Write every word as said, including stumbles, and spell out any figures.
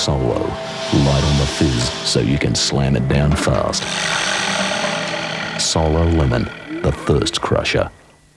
Solo. Light on the fizz so you can slam it down fast. Solo Lemon, the thirst crusher.